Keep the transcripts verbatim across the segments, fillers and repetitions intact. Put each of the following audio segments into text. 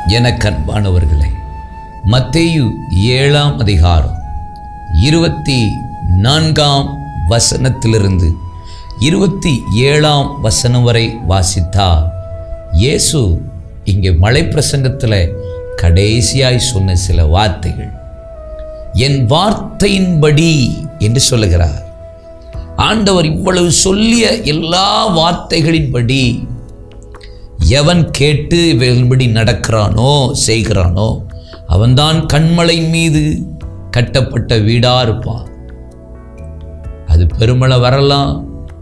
எனக்கு அன்பானவர்களே, மத்தேயு ஏழாம் அதிகாரம் இருபத்தி நான்காம் வசனத்திலிருந்து இருபத்தி ஏழாம் வசனம் வரை வாசித்தால் இயேசு இங்கே மலை பிரசங்கத்தில் கடைசியாய் சொன்ன சில வார்த்தைகள், என் வார்த்தையின்படி என்று சொல்லுகிறார். ஆண்டவர் இவ்வளவு சொல்லிய எல்லா வார்த்தைகளின்படி எவன் கேட்டு இவைகளின்படி நடக்கிறானோ செய்கிறானோ அவன்தான் கண்மலை மீது கட்டப்பட்ட வீடா இருப்பான். அது பெருமழை வரலாம்,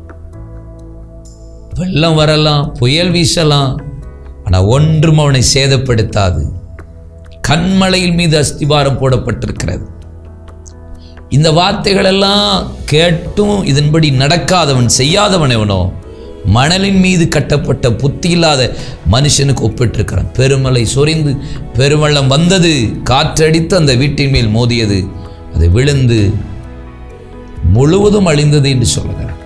வெள்ளம் வரலாம், புயல் வீசலாம், ஆனால் ஒன்றும் அவனை சேதப்படுத்தாது. கண்மலையின் மீது அஸ்திபாரம் போடப்பட்டிருக்கிறது. இந்த வார்த்தைகள் எல்லாம் கேட்டும் இதன்படி நடக்காதவன், செய்யாதவன் எவனோ மணலின் மீது கட்டப்பட்ட புத்தி இல்லாத மனுஷனுக்கு ஒப்பிட்டிருக்கிறான். பெருமலை சொரிந்து பெருவெள்ளம் வந்தது, காற்றடித்து அந்த வீட்டின் மேல் மோதியது, அது விழுந்து முழுவதும் அழிந்தது என்று சொல்லுகிறான்.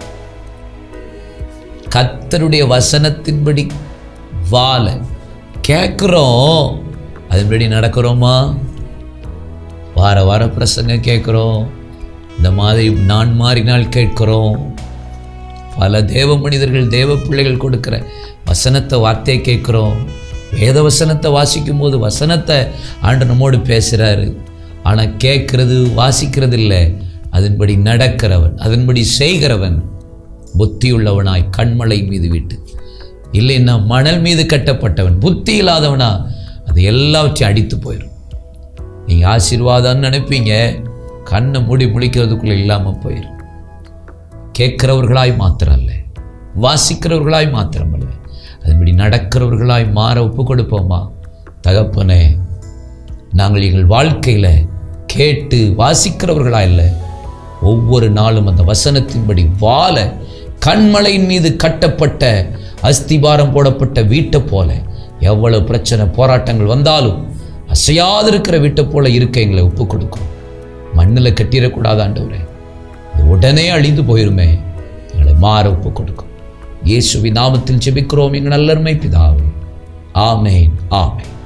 கர்த்தருடைய வசனத்தின்படி வாழ கேட்கிறோம், அதன்படி நடக்கிறோமா? வார வார பிரசங்கம் கேட்குறோம், இந்த மாதிரி நான் மாறினால் கேட்கிறோம். பல தேவ மனிதர்கள் தேவ பிள்ளைகள் கொடுக்கிற வசனத்தை வார்த்தையை கேட்குறோம். வேத வசனத்தை வாசிக்கும் போது வசனத்தை ஆண்டு நம்மோடு பேசுகிறாரு. ஆனால் கேட்கறது வாசிக்கிறது இல்லை, அதன்படி நடக்கிறவன், அதன்படி செய்கிறவன் புத்தியுள்ளவனாய் கண்மலை மீது விட்டு, இல்லைன்னா மணல் மீது கட்டப்பட்டவன் புத்தி இல்லாதவனா அது எல்லாவற்றையும் அடித்து போயிடும். நீங்கள் ஆசீர்வாதம்னு நினைப்பீங்க, கண்ணை மூடி முழிக்கிறதுக்குள்ளே இல்லாமல் போயிடும். கேட்கிறவர்களாய் மாத்திரம் அல்ல, வாசிக்கிறவர்களாய் மாத்திரம் அல்ல, அதன்படி நடக்கிறவர்களாய் மாற ஒப்பு கொடுப்போமா? தகப்பனே, நாங்கள் எங்கள் வாழ்க்கையில் கேட்டு வாசிக்கிறவர்களாய் இல்லை, ஒவ்வொரு நாளும் அந்த வசனத்தின்படி வாழ கண்மலையின் மீது கட்டப்பட்ட அஸ்திபாரம் போடப்பட்ட வீட்டை போல எவ்வளவு பிரச்சனை போராட்டங்கள் வந்தாலும் அசையாதிருக்கிற வீட்டை போல இருக்க எங்களை ஒப்பு கொடுக்கிறோம். மண்ணில் கட்டிடக்கூடாது ஆண்டவரே, உடனே அழிந்து போயிருமே, எங்களை மாற ஒப்பு கொடுக்கும். இயேசுவின் நாமத்தில் ஜெபிக்கிறோம் எங்கள் நல்லருமை பிதாவே. ஆமென், ஆமென்.